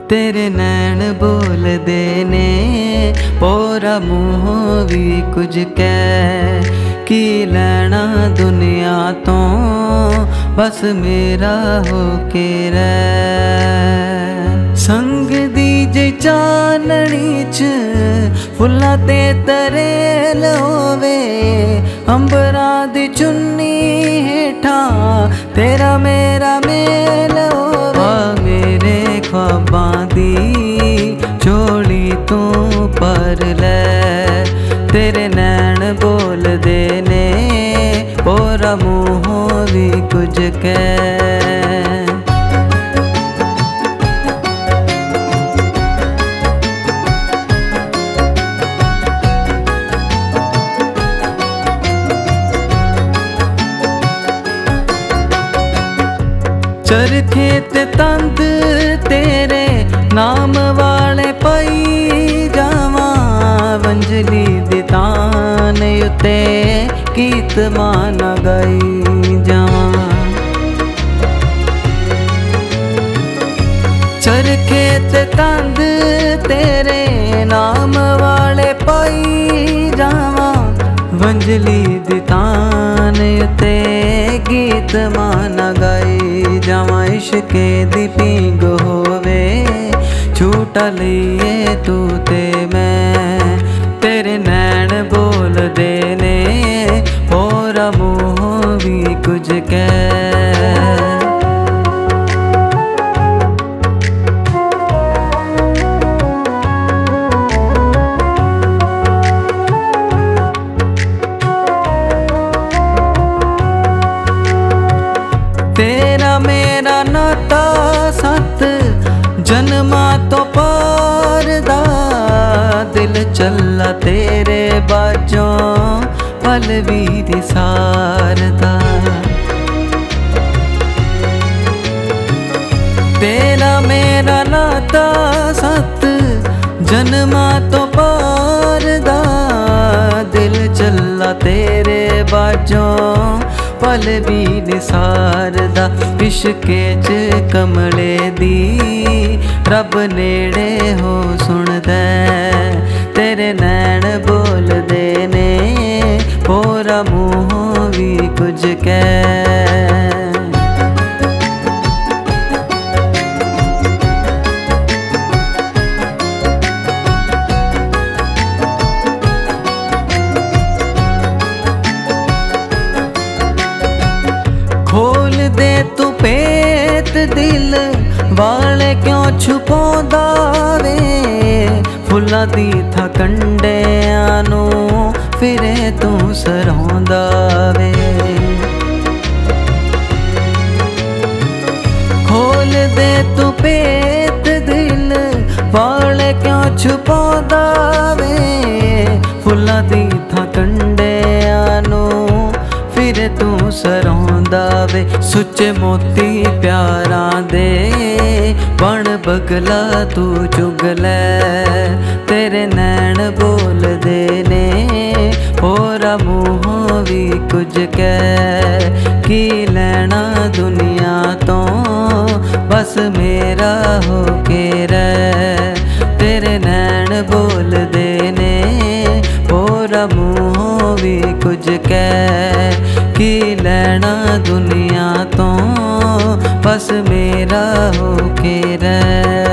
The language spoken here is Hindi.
तेरे नैन बोलदे ने पोरा मुँह भी कुछ कह की लैना दुनिया तो बस मेरा हो के रह। संग दी जे चाननी च फुल्लां ते तरेल होवे अंबरां दी चुन्नी हेठा तेरा मेरा मेल होवे। मेरे ख्वाबां दी झोली तू पर ले तेरे नैन बोलदे ने पोरा मुँह भी कुछ कह। चरखे ते तंद तेरे नाम वाले पई जावा वंजली दी तान उते गीत माना गाई जावा। चरखे ते तंद तेरे नाम वाले पई जावा वंजली दी तान उते गीत माना गाई जावा। इश्के दी पींग होवे झूठा लिए तू ते मैं तेरे नैन बोलदे ने पोरा मुँह भी कुछ कह। तेरा मेरा नाता सत जन्मा तो पार दा दिल चला तेरे बाजों पल भी सारदा। तेरा मेरा नाता सत जन्मा तो पार दा दिल चला तेरे बाजों पल भी निसारदा। इश्के च कमले दी रब नेड़े हो सुनदा तेरे नैन बोलदे ने पोरा मुँह भी कुछ कह। खोल दे तू पेत दिल वाले क्यों छुपौंदा वे फुल्लां दी था कंडियां नू फिरे तू सरौंदा वे। खोल दे तू पेत दिल वाले क्यों छुपौंदा वे फुल्लां दी था कंडियां नू फिर तू सरौंदा वे। सुच्चे मोती प्यारां दे बण बगला तू चुग लै तेरे नैन बोलदे ने पोरा मुँह भी कुछ कह की लैना दुनिया तो बस मेरा हो के रह। तेरे नैन बोलदे ने पोरा मुँह भी कुछ कह की लैना दुनिया तो बस मेरा हो के रह।